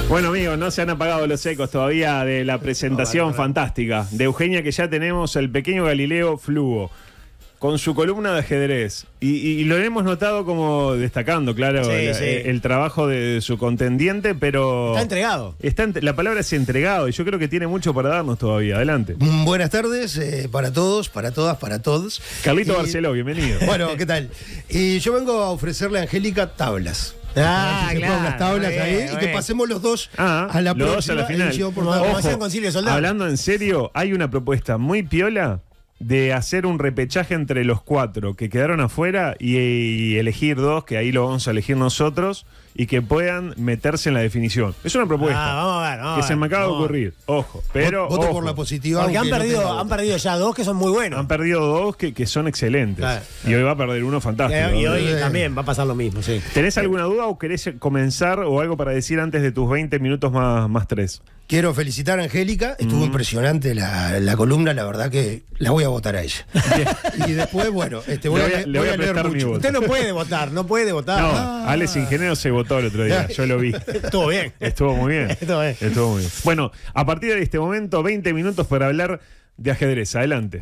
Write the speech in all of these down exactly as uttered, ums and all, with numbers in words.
Bueno, amigos, no se han apagado los ecos todavía de la presentación no, vale, vale. fantástica de Eugenia, que ya tenemos el pequeño Galileo Flugo con su columna de ajedrez. Y, y lo hemos notado como destacando, claro, sí, el, sí. el trabajo de su contendiente, pero... Está entregado. Está, la palabra es entregado y yo creo que tiene mucho para darnos todavía. Adelante. Buenas tardes eh, para todos, para todas, para todos. Carlito y, Barceló, bienvenido. Bueno, ¿qué tal? Y yo vengo a ofrecerle a Angélica tablas. Ah, que claro. unas tablas bien, ahí bien. y que pasemos los dos ah, a la los próxima dos a la final. edición, por Como- favor. como hacían Concilio de Soldados. Hablando en serio, hay una propuesta muy piola de hacer un repechaje entre los cuatro que quedaron afuera y, y elegir dos, que ahí lo vamos a elegir nosotros, y que puedan meterse en la definición. Es una propuesta Ah, vamos a ver, vamos que a se ver, me acaba de vamos a ver. ocurrir. Ojo, pero Voto ojo, por la positiva. Porque han aunque no perdido, tenga han voto. perdido ya dos que son muy buenos. han perdido dos que, que son excelentes. Claro. Y hoy va a perder uno fantástico. y hoy Sí. también va a pasar lo mismo, sí. ¿Tenés alguna duda o querés comenzar o algo para decir antes de tus veinte minutos más, más tres? Quiero felicitar a Angélica, estuvo Mm. impresionante la, la columna, la verdad que la voy a votar a ella. Y después, bueno, este, voy, Le voy a- a, le voy voy a a leer prestar mi mucho. voto. Usted no puede votar, no puede votar. No, Ah, Alex Ingeniero se votó el otro día, yo lo vi. estuvo bien. Estuvo muy bien. Estuvo bien. Estuvo muy bien. Bueno, a partir de este momento, veinte minutos para hablar de ajedrez. Adelante.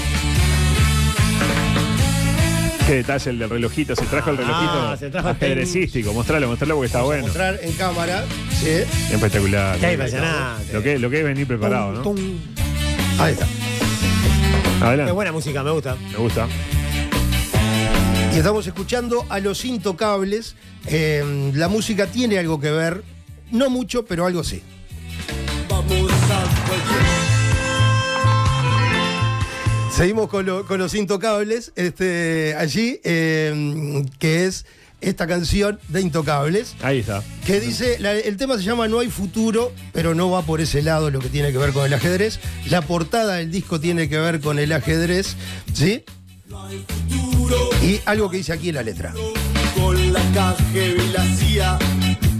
Qué detalle el del relojito. Se trajo el relojito Ah, se trajo el ajedrecístico. Mostralo, mostralo porque está Vamos a bueno. mostrar en cámara. Sí. Espectacular. Qué impresionante. Lo que, lo que es venir preparado, ¿no? Tum, tum. Ahí está. Qué Adelante. buena música, me gusta. Me gusta. Y estamos escuchando a Los Intocables. Eh, la música tiene algo que ver, no mucho, pero algo sí. Seguimos con, lo- con Los Intocables, este, allí, eh, que es esta canción de Intocables, Ahí está. que dice, la- el tema se llama No hay futuro, pero no va por ese lado lo que tiene que ver con el ajedrez. La portada del disco tiene que ver con el ajedrez, ¿sí? Y algo que dice aquí en la letra. Con la K G B y la C I A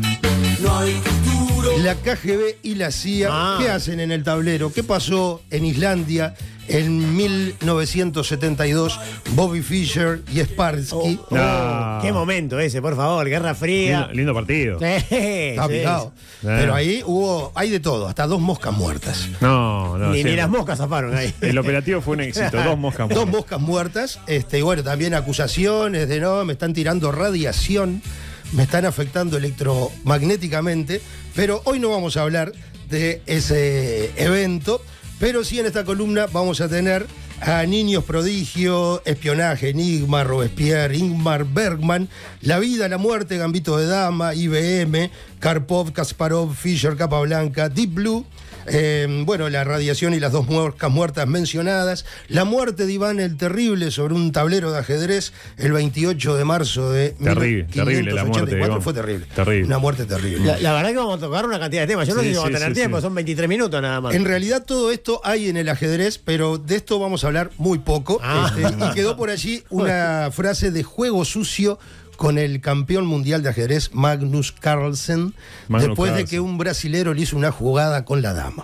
no hay futuro. La K G B y la C I A, Ah. ¿qué hacen en el tablero? ¿Qué pasó en Islandia en mil novecientos setenta y dos? Bobby Fischer y Spassky. Oh, No. Qué momento ese, por favor, Guerra Fría. Lindo, lindo partido. Sí, Está sí. picado. Pero ahí hubo, hay de todo, hasta dos moscas muertas. No, no. Ni, sí, ni no. las moscas zafaron ahí. El operativo fue un éxito. Dos moscas. Dos muertas. moscas muertas, este, y bueno, también acusaciones de no, me están tirando radiación, me están afectando electromagnéticamente, pero hoy no vamos a hablar de ese evento, pero sí en esta columna vamos a tener a Niños Prodigio, Espionaje, Enigma, Robespierre, Ingmar Bergman, La vida, la muerte, Gambito de Dama, I B M, Karpov, Kasparov, Fischer, Capablanca, Deep Blue, eh, bueno, la radiación y las dos moscas muertas mencionadas, la muerte de Iván el Terrible sobre un tablero de ajedrez el veintiocho de marzo de Terrible, terrible la muerte de mil quinientos ochenta y cuatro, Iván. fue terrible. Terrible. Una muerte terrible. La, la verdad que vamos a tocar una cantidad de temas. Yo no Sí, sé si vamos sí, a tener sí, tiempo, sí. son veintitrés minutos nada más. En realidad todo esto hay en el ajedrez, pero de esto vamos a hablar muy poco. Ah. Este, y quedó por allí una frase de juego sucio con el campeón mundial de ajedrez Magnus Carlsen, Magnus después de Carlsen. que un brasilero le hizo una jugada con la dama.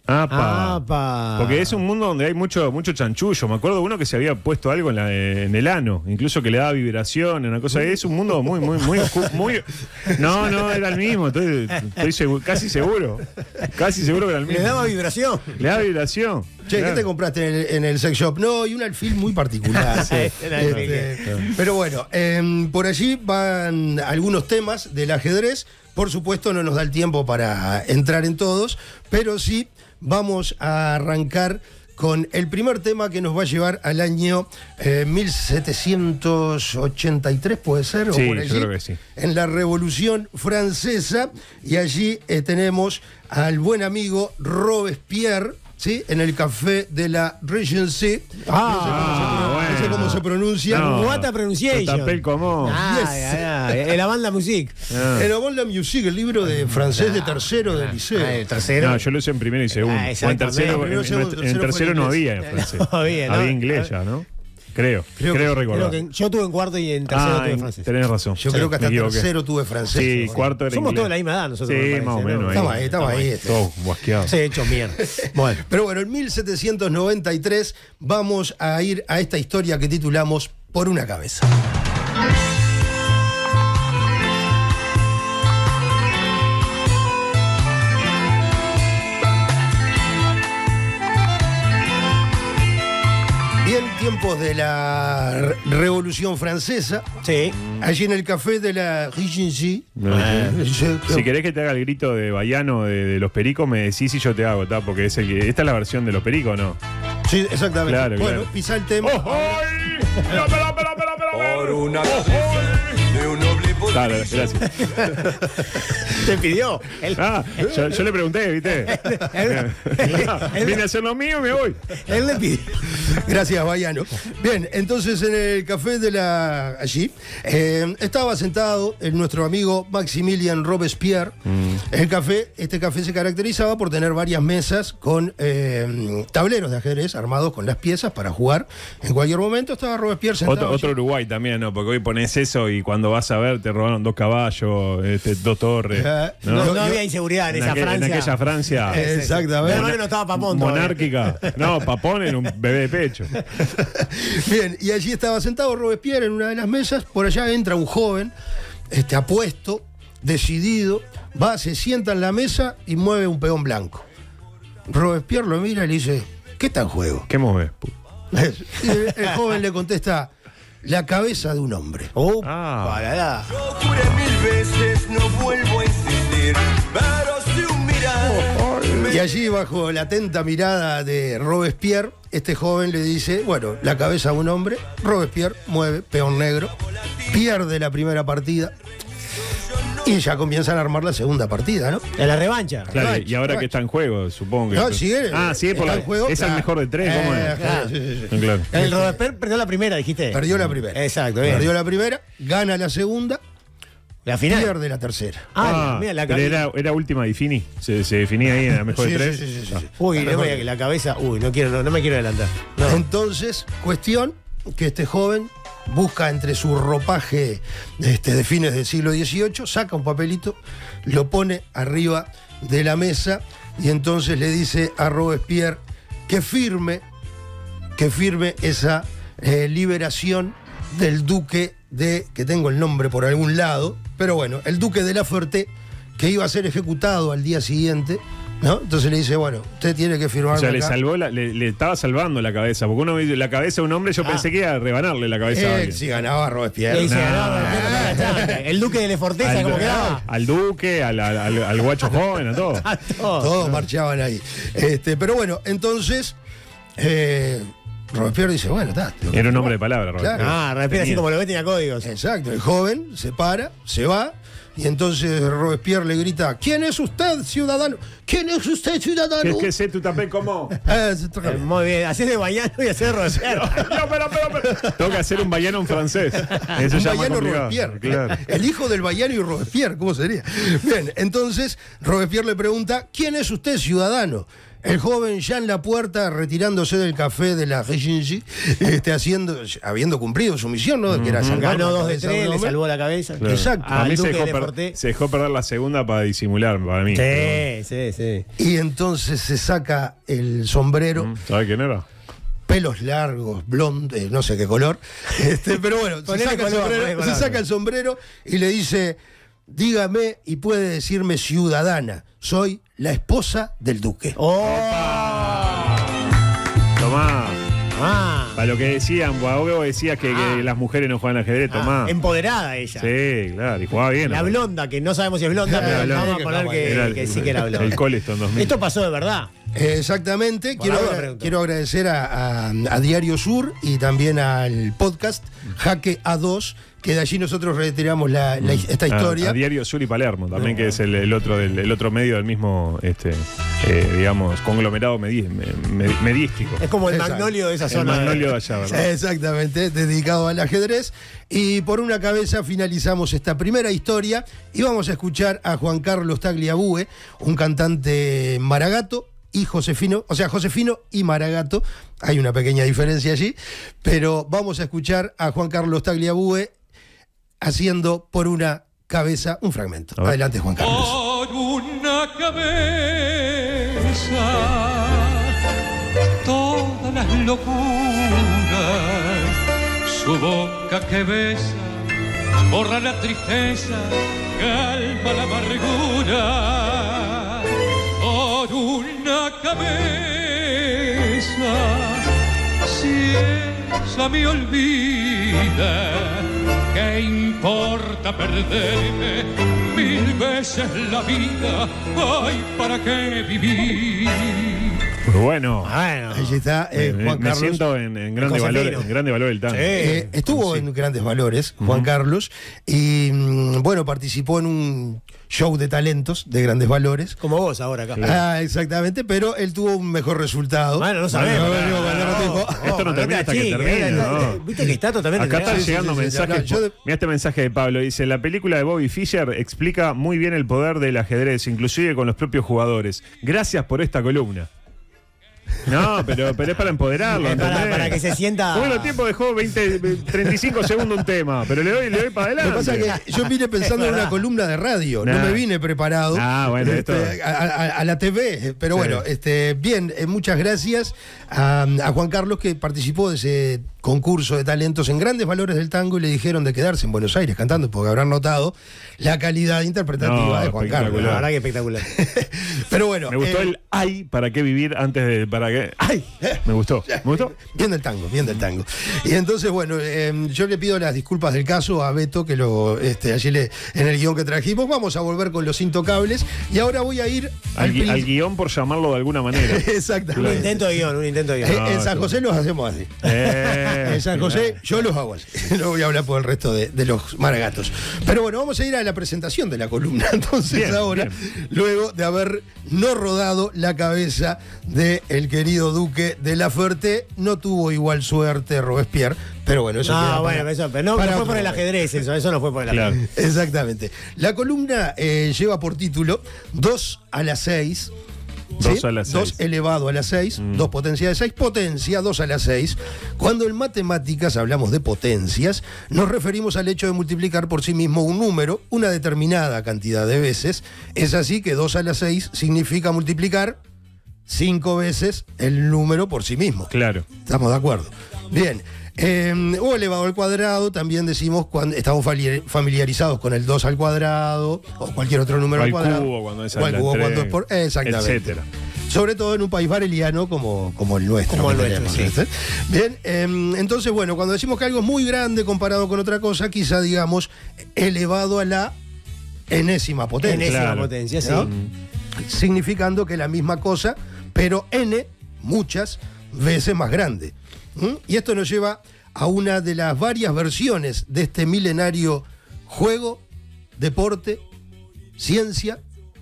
Apa. Apa. Porque es un mundo donde hay mucho, mucho chanchullo. Me acuerdo uno que se había puesto algo en, la- en el ano, incluso que le daba vibración, una cosa. Es un mundo muy, muy, muy, oscu- muy. No, no, era el mismo. Estoy, estoy segu- casi seguro. Casi seguro que era el Le mismo. daba vibración. Le daba vibración. Che, Claro. ¿qué te compraste en el, en el sex shop? No, y un alfil muy particular. Sí, era el Este, pero bueno, em, por allí van algunos temas del ajedrez. Por supuesto, no nos da el tiempo para entrar en todos, pero sí vamos a arrancar con el primer tema que nos va a llevar al año eh, mil setecientos ochenta y tres, puede ser, Sí, o por yo allí, creo que sí. en la Revolución Francesa, y allí eh, tenemos al buen amigo Robespierre, ¿sí? En el café de la Regency. Ah, no sé cómo se pronuncia. No. What a pronunciation. Tapel como. Ah, Yes. ya, ya. En la banda music. Ah. El Avant la Musique, el libro de francés de tercero del liceo. Ah, el tercero. No, yo lo hice en primero y segundo. Ah, o en exactamente. tercero, en, Primero, en- segundo, en tercero tercero fue no en había inglés. en francés. No había, ¿no? Había inglés ya, ¿no? Creo. Creo Creo, que- recordar. Creo que yo tuve en cuarto y en tercero Ah, tuve en- francés. tenés razón. Yo Sí, creo que hasta me equivoqué. tercero tuve francés. Sí, ¿no? cuarto era Somos inglés. todos de la misma edad nosotros. Sí, me parece, más o menos ¿no? ahí. Estamos ahí, estamos ahí. este. Todo guasqueado. Se hecho mierda. Bueno. Pero bueno, en mil setecientos noventa y tres vamos a ir a esta historia que titulamos Por una cabeza. tiempos de la Re- Revolución Francesa, Sí. allí en el café de la Regency. No, eh, Si yo- querés que te haga el grito de Baiano de, de los Pericos, me decís y yo te hago, ¿tá? Porque es el que, esta es la versión de los Pericos, ¿no? Sí, exactamente. Claro, bueno, claro. pisa el tema. ¡Oh, ay! Espera, espera, espera, espera, espera. Por una cabeza de un noble Dale, pontífice. gracias. Te pidió. Él, Ah, yo, yo le pregunté, ¿viste? Ah, Vine a hacer lo mío y me voy. él le pidió. Gracias, Baiano. Bien, entonces en el café de la allí eh, estaba sentado el, nuestro amigo Maximilien Robespierre. El café, este café se caracterizaba por tener varias mesas con eh, tableros de ajedrez armados con las piezas para jugar. En cualquier momento estaba Robespierre sentado. Otro, allí. otro Uruguay también, ¿no? Porque hoy pones eso y cuando vas a ver te robaron dos caballos, este, dos torres. Eh, No, ¿no? no yo- había inseguridad en, En, esa aquel- en Francia. aquella Francia Exactamente. Menos mal que no estaba Papón todavía. monárquica. No, Papón era un bebé de pecho. Bien, y allí estaba sentado Robespierre en una de las mesas. Por allá entra un joven, este, apuesto, decidido, va, se sienta en la mesa y mueve un peón blanco. Robespierre lo mira y le dice: ¿qué está en juego? ¿Qué mueves? Y el, el joven le contesta: la cabeza de un hombre. Uh, Ah. pará. Yo juré mil veces, no vuelvo a insistir, pero si un mirar Y allí, bajo la atenta mirada de Robespierre, este joven le dice: bueno, la cabeza de un hombre. Robespierre mueve peón negro, pierde la primera partida y ya comienzan a armar la segunda partida, ¿no? En la revancha. Claro, Right, y ahora right. que está en juego, supongo que. No, sigue. Ah, sí, por está la, en juego. es el Ah, mejor de tres, ¿cómo eh, es? claro, sí, sí, sí. Claro. El Robespierre perdió la primera, dijiste. Perdió la primera. Exacto, bien. Perdió la primera, gana la segunda, La final. pierde la tercera. Ah, Ah, mira, la pero cabeza. era, era última defini. Se, se definía ahí en la mejor Sí, de tres. sí, sí, sí, sí. Uy, La no mejor. me diga que la cabeza. Uy, no quiero, no, no me quiero adelantar. No. Entonces, cuestión que este joven busca entre su ropaje este, de fines del siglo dieciocho, saca un papelito, lo pone arriba de la mesa y entonces le dice a Robespierre que firme, que firme esa eh, liberación del duque de, que tengo el nombre por algún lado, pero bueno, el duque de La Ferté, que iba a ser ejecutado al día siguiente, ¿no? Entonces le dice: bueno, usted tiene que firmar. O sea, le salvó la- le, le estaba salvando la cabeza. Porque uno ve la cabeza de un hombre, yo Ah. pensé que iba a rebanarle la cabeza a Eh, alguien. si ganaba Y Robespierre. ahí se No. ganaba, no, no, no, no. El duque de Leforteza, Al, ¿cómo quedaba? al duque, al, al- al- al guacho joven, a todo. A todos. Todos marchaban ahí. Este, pero bueno, entonces eh, Robespierre dice: bueno, está. lo que- Era un hombre de palabra, Roberto. Claro. Ah, Robespierre así Tenía. como lo ve tenía códigos. Exacto, el joven se para, se va, y entonces Robespierre le grita: ¿quién es usted, ciudadano? ¿Quién es usted, ciudadano? ¿Qué es que sé tu tapé como? Ah, se toca Eh, bien. Muy bien, hacer de Baiano y hacer de Robespierre. No, pero, pero, pero. Tengo que hacer un baiano en francés. Eso Un ya es más Baiano complicado. Robespierre. Claro. El hijo del Baiano y Robespierre, ¿cómo sería? Bien, entonces Robespierre le pregunta: ¿quién es usted, ciudadano? El joven ya en la puerta, retirándose del café de la Regency, este, haciendo, habiendo cumplido su misión, ¿no? Que era salvar Ganó la dos de cabeza tres, un le hombre. salvó la cabeza. Claro. Exacto. A Al mí se duque dejó, de per- Leforté. se dejó perder la segunda para disimular, para mí. Sí, sí, sí. Y entonces se saca el sombrero, ¿Sabes quién era? pelos largos, blondos, eh, no sé qué color. Este, pero bueno, se Ponele saca, el color, sombrero, ponele se color. saca el sombrero y le dice: dígame y puede decirme ciudadana, soy la esposa del duque. ¡Oh! Tomá. Ah, Para lo que decían, vos decías que, que Ah. las mujeres no juegan al ajedrez, tomá. ah, empoderada ella. Sí, claro, y jugaba bien. La ¿no? blonda, que no sabemos si es blonda, La pero blonda, vamos a que poner acaba- que, Era el- que sí que era blonda. El Coleston dos mil. Esto pasó de verdad. Exactamente, Por quiero, la duda agra- pregunto. quiero agradecer a, a- a Diario Sur y también al podcast Jaque A dos, que de allí nosotros retiramos la, la- esta A- historia. A, Diario Sur y Palermo, también, que es el, el otro del el otro medio del mismo, este, eh, digamos, conglomerado medi- me- me- medístico. Es como el Exacto. magnolio de esa El zona. magnolio de allá, ¿verdad? Exactamente, dedicado al ajedrez. Y por una cabeza finalizamos esta primera historia y vamos a escuchar a Juan Carlos Tagliabue, un cantante maragato, y Josefino, o sea, Josefino y Maragato. Hay una pequeña diferencia allí, pero vamos a escuchar a Juan Carlos Tagliabue haciendo por una cabeza un fragmento. A ver. Adelante, Juan Carlos. Por una cabeza, todas las locuras, su boca que besa, borra la tristeza, calma la amargura. Por una cabeza, si cosa me olvida. ¿Qué importa perderme mil veces la vida? Ay, ¿para qué vivir? Muy bueno. Bueno. Ahí está eh, me, Juan me Carlos. siento en, en grande Josefino. valor, en grande valor del tango. Sí. Eh, estuvo Sí. en Grandes Valores, Juan Carlos, y mm, bueno, participó en un show de talentos de Grandes Valores. Como vos ahora acá. Ah, exactamente, pero él tuvo un mejor resultado. Bueno, no sabemos. Bueno, no, no, no, no tengo- Esto no termina hasta que chica, termine, eh, no. Viste que está totalmente Acá están entregado. sí, llegando sí, sí, mensajes. no, yo de- Mira este mensaje de Pablo. Dice, la película de Bobby Fischer explica muy bien el poder del ajedrez, inclusive con los propios jugadores. Gracias por esta columna. No, pero, pero es para empoderarlo. Es para, ¿entendés? para que se sienta. Bueno, el tiempo dejó veinte, treinta y cinco segundos un tema, pero le doy, le doy para Lo adelante. que pasa es que yo vine pensando en una columna de radio, no Nah. me vine preparado Ah, bueno, este, esto- a, a- a la T V, pero Sí. bueno, este, bien, eh, muchas gracias a, a Juan Carlos que participó de ese concurso de talentos en Grandes Valores del Tango y le dijeron de quedarse en Buenos Aires cantando porque habrán notado la calidad interpretativa No, de Juan Carlos. La verdad que espectacular. Pero bueno, Me gustó eh, el ay, ¿para qué vivir antes de para qué? ¡Ay! Me gustó. ¿Me gustó? Bien del tango, bien del tango. Y entonces, bueno, eh, yo le pido las disculpas del caso a Beto, que lo este, allí le, en el guión que trajimos. Vamos a volver con los intocables. Y ahora voy a ir al, Al, gui- prin- al guión, por llamarlo de alguna manera. Un Exactamente. intento de guión, un intento de Eh, guión. en No, San tú- José los hacemos así. Eh, En San José yo los hago así. No voy a hablar por el resto de, de los maragatos. Pero bueno, vamos a ir a la presentación de la columna. Entonces Bien, ahora, bien. luego de haber no rodado la cabeza del querido duque de la Fuerte, no tuvo igual suerte Robespierre. Pero bueno, eso queda No, bueno, para- eso, pero no, para no fue otro por el momento. ajedrez eso, eso no fue por el Claro. ajedrez. Exactamente. La columna eh, lleva por título dos a la seis. Dos a la seis. dos elevado a la seis, dos potencia de seis, potencia dos a la seis. Cuando en matemáticas hablamos de potencias, nos referimos al hecho de multiplicar por sí mismo un número una determinada cantidad de veces. Es así que dos a la seis significa multiplicar cinco veces el número por sí mismo. Claro. ¿Estamos de acuerdo? Bien. Eh, o elevado al cuadrado, también decimos cuando estamos fali- familiarizados con el dos al cuadrado o cualquier otro número O al al cuadrado. cubo cuando es O al al cubo tres, cuando es por. Exactamente. etcétera. Sobre todo en un país vareliano como, como el nuestro. Como el que nuestro, tenemos, ¿viste? Bien, eh, entonces, bueno, cuando decimos que algo es muy grande comparado con otra cosa, quizá digamos elevado a la enésima potencia. Enésima Claro. potencia, sí. ¿no? Significando que la misma cosa, pero n muchas veces más grande. ¿Mm? Y esto nos lleva a una de las varias versiones de este milenario juego, deporte, ciencia.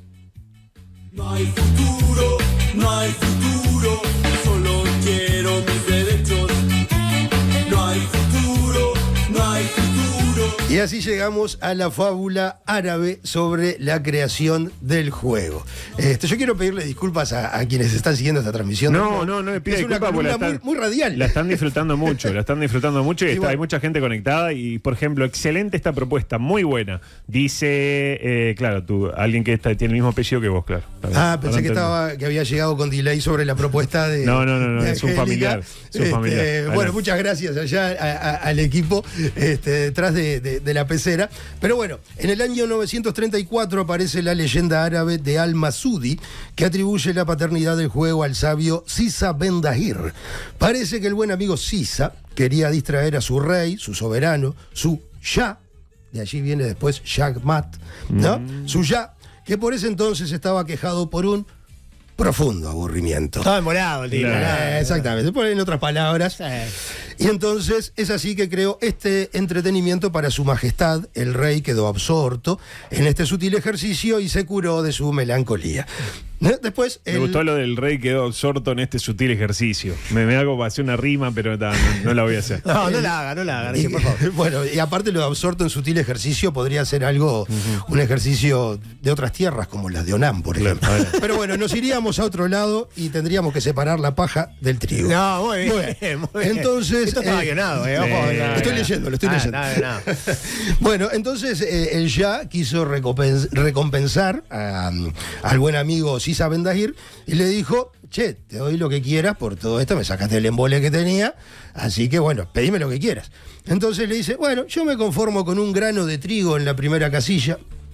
No hay futuro, no hay futuro, solo quiero mis derechos. No hay futuro, no hay futuro. Y así llegamos a la fábula árabe sobre la creación del juego. Este, yo quiero pedirle disculpas a, a quienes están siguiendo esta transmisión. No, no, no le pida Es una disculpas porque la columna están, muy, muy radial. la están disfrutando mucho, la están disfrutando mucho y, Y está- bueno. hay mucha gente conectada y, por ejemplo, excelente esta propuesta, muy buena. Dice, eh, claro, tú, alguien que está- tiene el mismo apellido que vos, claro. Ah, pensé Ahora que entendí. estaba que había llegado con delay sobre la propuesta de. No, no, no, no, de es un Angélica. familiar, es un Este, familiar. bueno, Adelante. muchas gracias allá a- a- al equipo este, detrás de, de- de la pecera. Pero bueno, en el año novecientos treinta y cuatro aparece la leyenda árabe de Al-Masudi, que atribuye la paternidad del juego al sabio Sisa Ben Dahir. Parece que el buen amigo Sisa quería distraer a su rey, su soberano, su Shah, de allí viene después Shahmat, ¿no? Mm. Su Shah, que por ese entonces estaba quejado por un profundo aburrimiento. Estaba demorado el tipo. Claro. Eh, exactamente, por en otras palabras. Sí. Y entonces es así que creó este entretenimiento para su majestad. El rey quedó absorto en este sutil ejercicio y se curó de su melancolía. ¿Eh? Después, Me el- gustó lo del rey quedó absorto en este sutil ejercicio. Me, me hago para hacer una rima, pero ta, no, no la voy a hacer. No, no la haga, no la haga, y- sí, por favor. bueno, y aparte lo de absorto en sutil ejercicio podría ser algo, un ejercicio de otras tierras, como las de Onam, por Claro, ejemplo. bueno. Pero bueno, nos iríamos a otro lado y tendríamos que separar la paja del trigo. No, muy bien. Muy bien. muy bien. Entonces, Esto estaba eh, guionado, ¿eh? sí. Ojo, no, Estoy no. leyendo, lo estoy Ah, leyendo. no, no. Bueno, entonces eh, el Shah quiso recompens- recompensar a, um, al buen amigo Sisa Ben Dahir y le dijo, che, te doy lo que quieras por todo esto, me sacaste el embole que tenía, así que bueno, pedime lo que quieras. Entonces le dice, bueno, yo me conformo con un grano de trigo en la primera casilla.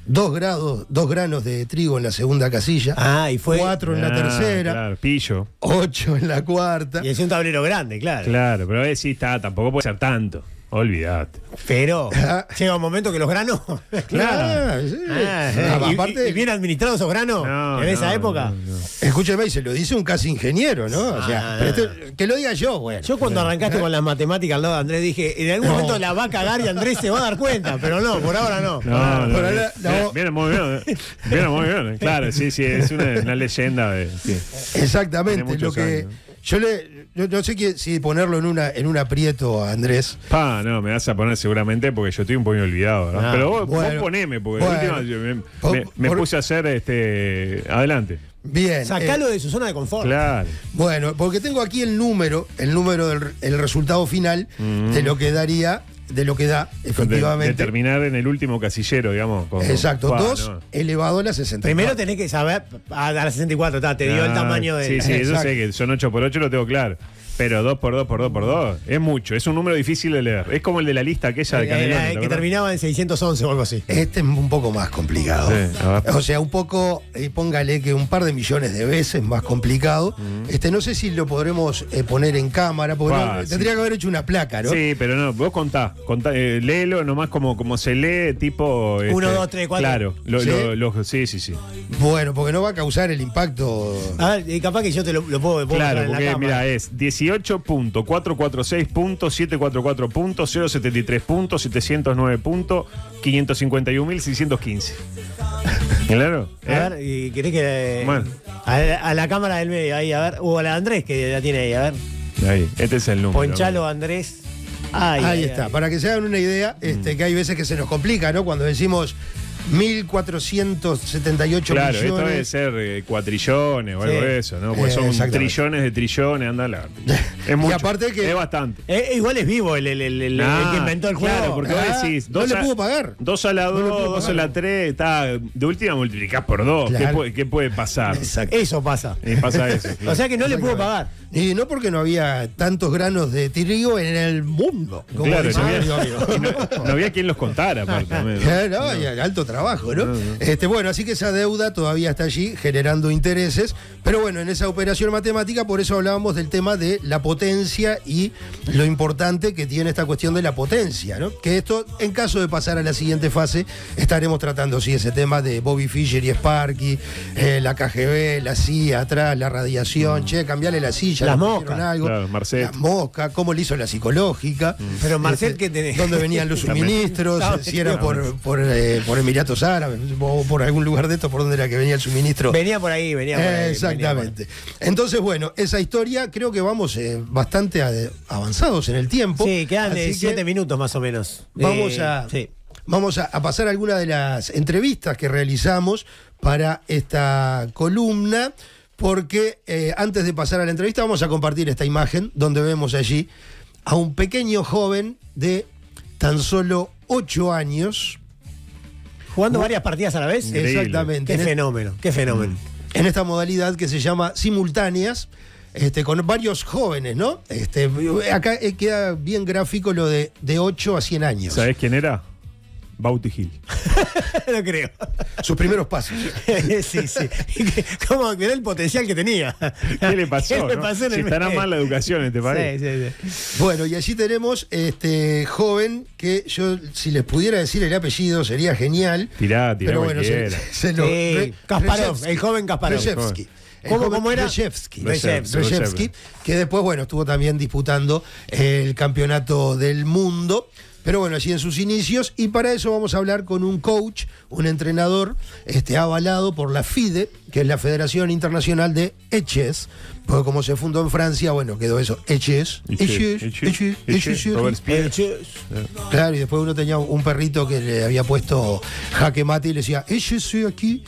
dos grados, dos granos de trigo en la segunda casilla, Ah, y fue. cuatro en la Ah, tercera, Claro, pillo. ocho en la cuarta. Y es un tablero grande, claro. Claro, pero a ver si está, tampoco puede ser tanto. Olvídate. Pero Ah. llega un momento que los granos. Claro, sí. Ah, Ah, y, aparte, y bien administrados esos granos No, en esa no, época. no, no. escúcheme, y se lo dice un casi ingeniero, ¿no? O sea, Ah. pero esto- que lo diga yo, bueno. Yo cuando arrancaste con las matemáticas al lado de Andrés dije, en algún No. momento la va a cagar y Andrés se va a dar cuenta, pero no, por ahora no. No, no, Por no, ahora, no. Viene muy bien. eh. Viene muy bien. Claro, sí, sí, es una, una leyenda. De, sí. Exactamente, Tiene lo muchos que años. yo le yo no sé qué- si ponerlo en una en un aprieto a Andrés. Pa, no, me vas a poner seguramente porque yo estoy un poco olvidado, ¿verdad? Ah, Pero vos, bueno. vos poneme, porque Bueno. de última yo me, Por- me- me por- puse a hacer este. Adelante. Bien. Sacalo eh, de su zona de confort. Claro. bueno, porque tengo aquí el número, el número del el resultado final de lo que daría, de lo que da De, efectivamente. de terminar en el último casillero, digamos. con- Exacto, Pa, dos no. elevado a la sesenta y cuatro. Primero tenés que saber, a, a la sesenta y cuatro, ta, te dio el Ah, tamaño de. Sí, sí, yo Exacto. sé que son ocho por ocho, lo tengo claro. Pero dos por dos por dos por dos es mucho, es un número difícil de leer. Es como el de la lista aquella de Eh, Canelones. eh, ¿te que acordás? terminaba en seiscientos once o algo así. Este es un poco más complicado. Sí, a ver. O sea, un poco, eh, póngale que un par de millones de veces más complicado. Este, no sé si lo podremos eh, poner en cámara, porque Ah, no- sí. tendría que haber hecho una placa, ¿no? Sí, pero no, vos contá, contá eh, léelo nomás como, como se lee, tipo. este, Uno, dos, tres, cuatro. Claro, lo- ¿Sí? lo- lo- sí, sí, sí. Bueno, porque no va a causar el impacto. A ver, y capaz que yo te lo, lo puedo, lo puedo Claro, mostrar en la porque cámara. mira, es dieciocho punto cuatrocientos cuarenta y seis punto setecientos cuarenta y cuatro punto cero setenta y tres punto setecientos nueve punto quinientos cincuenta y un mil seiscientos quince. ¿Claro? ¿Eh? A ver, y querés que. Bueno. A, a la cámara del medio, ahí, a ver. O a la de Andrés, que la tiene ahí, a ver. Ahí, este es el número. Ponchalo, Andrés. Ahí, Ahí ahí, está, ahí. para que se hagan una idea, este, que hay veces que se nos complica, ¿no? Cuando decimos mil cuatrocientos setenta y ocho Claro, esto debe millones. ser eh, cuatrillones o Sí. algo de eso, ¿no? Porque Eh, son exactamente. trillones de trillones, anda la. Es mucho. aparte que- Es bastante. Eh, igual es vivo el, el, el, el- el Ah, que inventó el juego. Claro, porque Ah, vos decís. no dos le a- pudo pagar. dos a la No le dos, pudo dos a pagar. la tres, está. De última multiplicás por dos. ¿Qué, Claro. puede, qué puede pasar? Exacto. Eso pasa. Y pasa eso. O sea que no le pudo pagar. Y no porque no había tantos granos de trigo en el mundo. Como Claro, dice no mi había, amigo. y no, no había quien los contara, aparte. también, ¿no? Claro, y alto trabajo, ¿no? Este, bueno, así que esa deuda todavía está allí generando intereses, pero bueno, en esa operación matemática, por eso hablábamos del tema de la potencia y lo importante que tiene esta cuestión de la potencia, ¿no? Que esto, en caso de pasar a la siguiente fase, estaremos tratando, sí, ese tema de Bobby Fischer y Sparky, eh, la K G B, la C I A atrás, la radiación, che, cambiarle la silla, Las le moscas. pusieron algo, Claro, Marcet. las moscas, cómo le hizo la psicológica. Pero Marcel, Este, ¿qué tenés? ¿Dónde venían los También. suministros? Estaba si era metido. por, por, eh, por Emiratos Árabes o por algún lugar de estos, por donde era que venía el suministro. Venía por ahí, venía por ahí. Eh, venía exactamente. Entonces, bueno, esa historia creo que vamos eh, bastante a- avanzados en el tiempo. por ahí. Sí, quedan eh, Así que siete minutos más o menos. Vamos Eh, a. Sí. Vamos a, a pasar algunas de las entrevistas que realizamos para esta columna, porque eh, antes de pasar a la entrevista vamos a compartir esta imagen donde vemos allí a un pequeño joven de tan solo ocho años. Jugando varias partidas a la vez. Increíble. Exactamente. Qué En, fenómeno, qué fenómeno. en esta modalidad que se llama simultáneas. Este, con varios jóvenes, ¿no? Este, acá eh, queda bien gráfico lo de, de ocho a cien años. ¿Sabés quién era? Bauti Hill. No creo. Sus primeros pasos. Sí, sí. ¿Cómo mirá el potencial que tenía? ¿Qué le pasó? ¿Qué le no? pasó en si el estará medio? mal la educación en este país. Sí, sí, sí. Bueno, y allí tenemos este joven que yo, si les pudiera decir el apellido, sería genial. Tirá, tirá Pero bueno, se, cualquiera. se lo. Sí, Re- Kasparov, Reshevsky. el joven Kasparov. Reshevsky. El ¿Cómo- joven cómo era? Reshevsky. Reshevsky. Reshevsky, que después, bueno, estuvo también disputando el campeonato del mundo. Pero bueno, así en sus inicios, y para eso vamos a hablar con un coach, un entrenador este, avalado por la FIDE, que es la Federación Internacional de Eches, porque como se fundó en Francia, bueno, quedó eso, Eches, Eches, Eches, Eches, Robert El Spear. Chus. Claro, y después uno tenía un perrito que le había puesto jaque mate y le decía, Eches, soy aquí.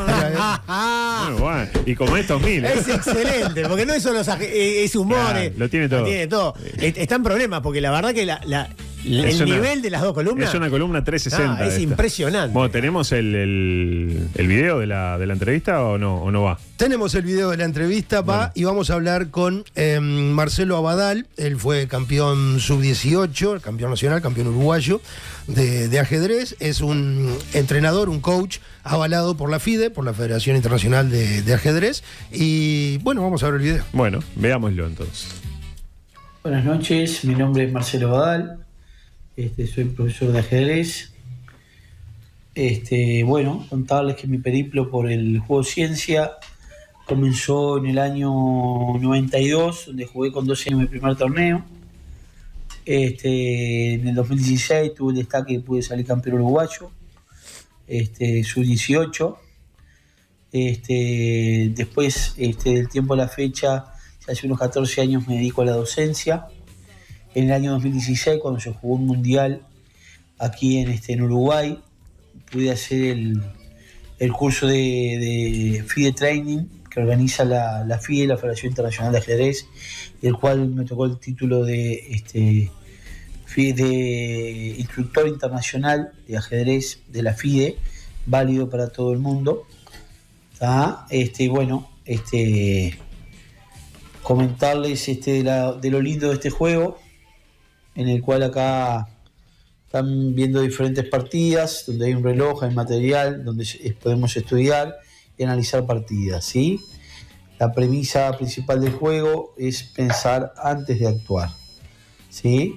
Ah, Ah, bueno, bueno. Y como estos mil. ¿eh? es excelente, porque no es solo esa- eh, ese humor, Claro, eh, lo tiene todo. tiene todo. Eh, Está en problemas, porque la verdad que la, la- El Es una- nivel de las dos columnas. Es una columna trescientos sesenta. Ah, es esta. impresionante. Bueno, ¿tenemos el, el, el video de la, de la entrevista o no, o no va? Tenemos el video de la entrevista, va, Bueno. y vamos a hablar con eh, Marcelo Abadal. Él fue campeón sub dieciocho, campeón nacional, campeón uruguayo de, de ajedrez. Es un entrenador, un coach avalado por la FIDE, por la Federación Internacional de, de Ajedrez. Y bueno, vamos a ver el video. Bueno, veámoslo entonces. Buenas noches, mi nombre es Marcelo Badal, este, soy profesor de ajedrez. Este, bueno, contarles que mi periplo por el juego ciencia comenzó en el año noventa y dos, donde jugué con doce años mi primer torneo. Este, en el dos mil dieciséis tuve el destaque y pude salir campeón uruguayo, este, sub dieciocho. Este, después este, del tiempo a la fecha, hace unos catorce años me dedico a la docencia. En el año dos mil dieciséis, cuando se jugó un mundial aquí en, este, en Uruguay, pude hacer el, el curso de, de FIDE Training que organiza la, la FIDE, la Federación Internacional de Ajedrez, del cual me tocó el título de, este, de instructor internacional de ajedrez de la FIDE, válido para todo el mundo. ¿Tá? Este, bueno, este, comentarles este, de, la, de lo lindo de este juego, en el cual acá están viendo diferentes partidas, donde hay un reloj, hay material, donde podemos estudiar y analizar partidas, ¿sí? La premisa principal del juego es pensar antes de actuar, ¿sí?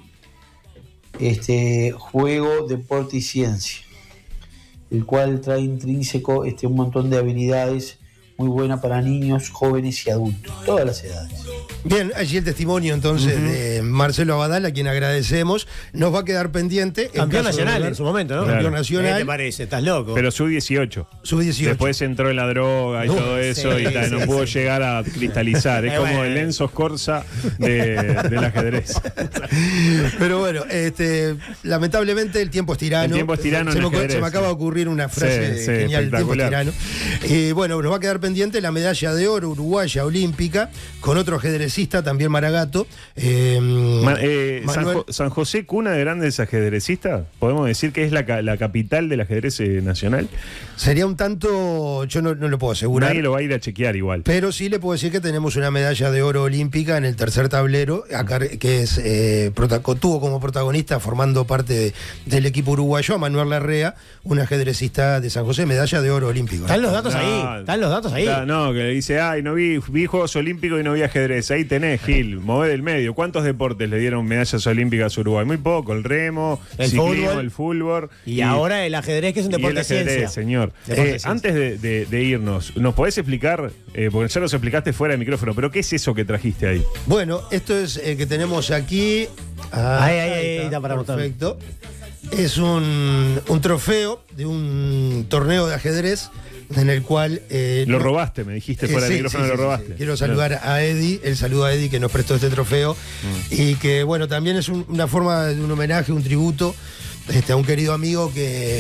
Este juego, deporte y ciencia, el cual trae intrínseco este, un montón de habilidades muy buenas para niños, jóvenes y adultos, todas las edades. Bien, allí el testimonio entonces uh-huh. de Marcelo Abadal, a quien agradecemos. Nos va a quedar pendiente. Campeón nacional en su momento, ¿no? Campeón Claro. nacional. ¿Qué te parece? ¿Estás loco? Pero sub dieciocho. sub dieciocho. Después entró en la droga y No, todo eso sí, y tal, sí, no sí, pudo sí. llegar a cristalizar. Es Eh, como bueno. el Enzo Scorza de, del ajedrez. Pero bueno, este, lamentablemente el tiempo es tirano. El tiempo es tirano Se, en me, ajedrez, se me acaba sí. de ocurrir una frase Sí, sí, genial, el tiempo es espectacular. tirano. Y bueno, nos va a quedar pendiente la medalla de oro uruguaya olímpica con otro ajedrecista, también Maragato. Eh, Ma- eh, San, Manuel- Jo- San José, cuna de grandes ajedrecistas. ¿Podemos decir que es la, ca- la capital del ajedrez eh, nacional? Sería un tanto, yo no, no lo puedo asegurar. Nadie lo va a ir a chequear igual. Pero sí le puedo decir que tenemos una medalla de oro olímpica en el tercer tablero, acá, que es eh, prota- tuvo como protagonista, formando parte de- del equipo uruguayo, a Manuel Larrea, un ajedrecista de San José, medalla de oro olímpico. Están los datos No, ahí. Están los datos ahí. Ah, no, que dice, ay, no vi, vi Juegos Olímpicos y no vi ajedrez. Ahí tenés, Gil, mové del medio. ¿Cuántos deportes le dieron medallas olímpicas a Uruguay? Muy poco, el remo, El ciclismo, fútbol. el fútbol. Y, ahora el ajedrez, que es un y deporte el de ajedrez, ciencia. señor. Deporte Eh, de ciencia. antes de, de- de irnos, ¿nos podés explicar? Eh, porque ya nos explicaste fuera de micrófono, pero ¿qué es eso que trajiste ahí? Bueno, esto es eh, que tenemos aquí. Ah, Ahí, ahí, ahí, está para mostrar. perfecto. Es un, un trofeo de un torneo de ajedrez en el cual... eh, Lo no- robaste, me dijiste Eh, fuera sí, del micrófono, sí, lo sí, robaste. sí. Quiero saludar a Eddie, el saludo a Eddie que nos prestó este trofeo Mm. y que, bueno, también es un- una forma de un homenaje, un tributo este, a un querido amigo que,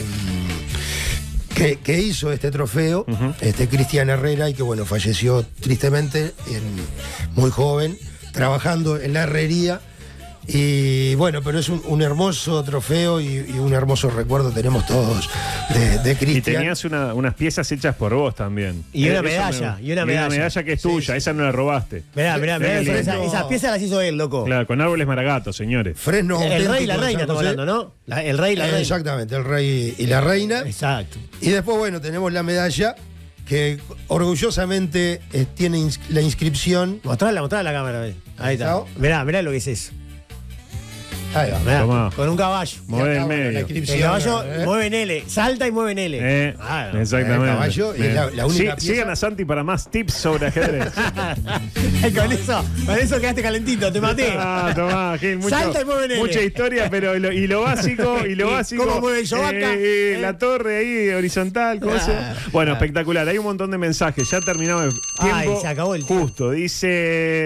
mm, que, que hizo este trofeo, Ujú. este Cristian Herrera, y que, bueno, falleció tristemente, en- muy joven, trabajando en la herrería. Y bueno, pero es un, un hermoso trofeo y, y un hermoso recuerdo tenemos todos de, de Y Cristian. tenías una- unas piezas hechas por vos también. Y una Eh, eso medalla, me- y una medalla. que es Sí, tuya, sí. esa no la robaste. Mirá, mirá, mirá. Qué Esa- lindo. esas piezas las hizo él, loco. Claro, con árboles maragatos, señores. Fresno El rey y auténtico la de reina San estamos José. hablando, ¿no? La- el rey y la Eh, reina. Exactamente, el rey y la reina. Exacto. Y después, bueno, tenemos la medalla que orgullosamente eh, tiene ins- la inscripción. Mostrala, mostrala a la cámara. ve. Ahí está. ¿Está? Mirá, mirá lo que es eso. Ahí va. Mirá, Tomá. con un caballo. Mueve Y el acá, bueno, la medio. inscripción, El caballo ¿eh? mueve en L, salta y mueve en L. Eh, Ah, no. exactamente. El caballo, y es la- la única Sí, pieza- sigan a Santi para más tips sobre ajedrez. Y con eso, con eso quedaste calentito, te maté. Ah, tomá, Gil, mucho- Salta y mueve en L. mucha historia, pero lo- y lo básico, y lo ¿Y básico. cómo mueve el Yovaca? eh, eh, ¿Eh? La torre ahí, horizontal, cosa. Ah, Bueno, ah. espectacular. Hay un montón de mensajes. Ya terminamos el Ay, tiempo. se acabó el tiempo. Justo. Dice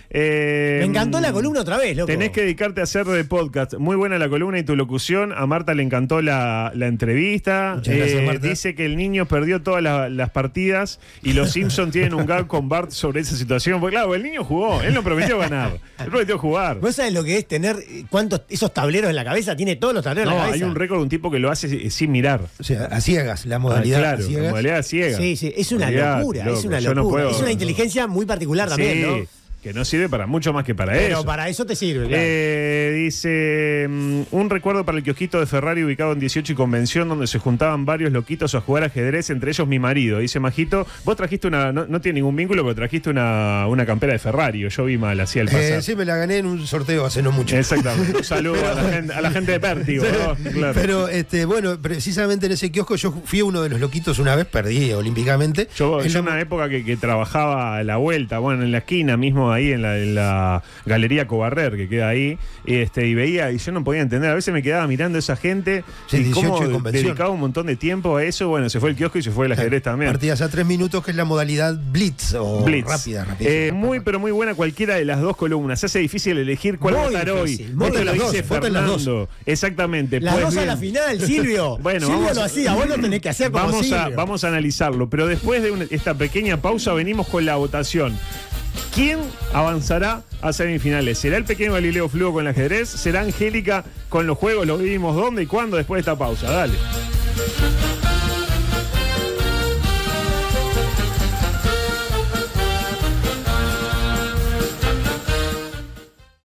Eh, Me encantó la columna otra vez, loco. Tenés que dedicarte a hacer de podcast. Muy buena la columna y tu locución. A Marta le encantó la, la entrevista. Muchas gracias, Eh, Marta. Dice que el niño perdió todas la- las partidas y los Simpsons tienen un gag con Bart sobre esa situación. Porque claro, el niño jugó. Él no prometió ganar. Él prometió jugar. ¿Vos sabés lo que es tener eh, cuántos esos tableros en la cabeza? Tiene todos los tableros en No, la hay cabeza. un récord de un tipo que lo hace sin mirar. O sea, a ciegas, la modalidad Ah, claro, a ciegas. la modalidad ciega. Sí, sí, es una Olvidate, locura, loco, es una yo no locura. puedo, es una no. inteligencia muy particular también, Sí, ¿no? que no sirve para mucho más que para Pero eso. para eso te sirve, claro. Eh, dice, mm, un recuerdo para el kiosquito de Ferrari ubicado en dieciocho y Convención, donde se juntaban varios loquitos a jugar ajedrez, entre ellos mi marido. Dice Majito, vos trajiste una, no, no tiene ningún vínculo, pero trajiste una, una campera de Ferrari, o yo vi mal, así al pasar. Eh, sí, me la gané en un sorteo hace no mucho. Exactamente. Un saludo a, la gente, a la gente de Pértigo, ¿no? Claro. Pero este, bueno, precisamente en ese kiosco yo fui uno de los loquitos una vez, perdí olímpicamente. Yo, En yo la- una época que, que trabajaba a la vuelta, bueno, en la esquina mismo, ahí en la, en la Galería Cobarrer, que queda ahí, este, y veía, y yo no podía entender, a veces me quedaba mirando a esa gente Sí, y dieciocho cómo de Convención. dedicaba un montón de tiempo a eso, bueno, se fue el kiosco y se fue el ajedrez también. Partidas a tres minutos, que es la modalidad Blitz o Blitz. rápida, rápida. Eh, muy, pero muy buena cualquiera de las dos columnas. Se hace difícil elegir cuál Muy votar hoy. difícil, muy Esto lo difícil. dice Voten las dos. Fernando. Exactamente. Las Pues dos a bien. la final, Silvio. Bueno, Silvio vamos lo a- hacía, vos lo tenés que hacer como Vamos Silvio. a, vamos a analizarlo, pero después de una- esta pequeña pausa venimos con la votación. ¿Quién avanzará a semifinales? ¿Será el pequeño Galileo Flugo con el ajedrez? ¿Será Angélica con los juegos? ¿Lo vivimos dónde y cuándo después de esta pausa? Dale.